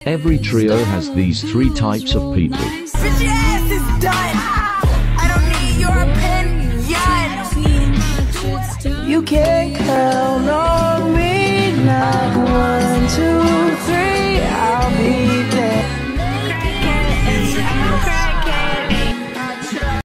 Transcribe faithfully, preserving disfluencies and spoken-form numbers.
Every trio has these three types of people. Bitch, your ass is done. I don't need your opinion. You can't count on me. Not one, two, three.